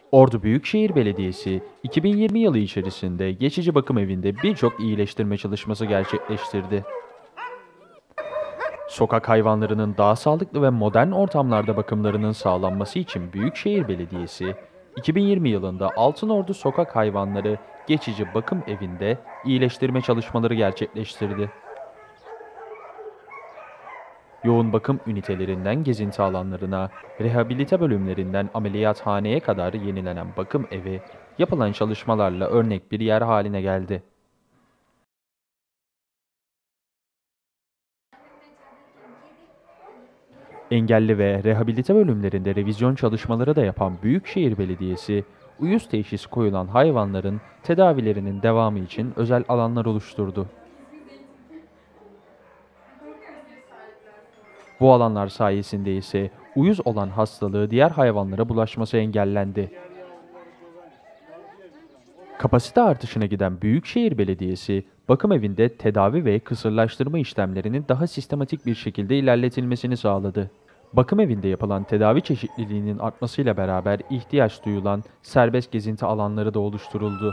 Ordu Büyükşehir Belediyesi, 2020 yılı içerisinde geçici bakım evinde birçok iyileştirme çalışması gerçekleştirdi. Sokak hayvanlarının daha sağlıklı ve modern ortamlarda bakımlarının sağlanması için Büyükşehir Belediyesi, 2020 yılında Altınordu Sokak Hayvanları Geçici Bakım Evi'nde iyileştirme çalışmaları gerçekleştirdi. Yoğun bakım ünitelerinden gezinti alanlarına, rehabilite bölümlerinden ameliyathaneye kadar yenilenen bakım evi, yapılan çalışmalarla örnek bir yer haline geldi. Engelli ve rehabilite bölümlerinde revizyon çalışmaları da yapan Büyükşehir Belediyesi, uyuz teşhisi koyulan hayvanların tedavilerinin devamı için özel alanlar oluşturdu. Bu alanlar sayesinde ise uyuz olan hastalığı diğer hayvanlara bulaşması engellendi. Kapasite artışına giden Büyükşehir Belediyesi, bakım evinde tedavi ve kısırlaştırma işlemlerinin daha sistematik bir şekilde ilerletilmesini sağladı. Bakım evinde yapılan tedavi çeşitliliğinin artmasıyla beraber ihtiyaç duyulan serbest gezinti alanları da oluşturuldu.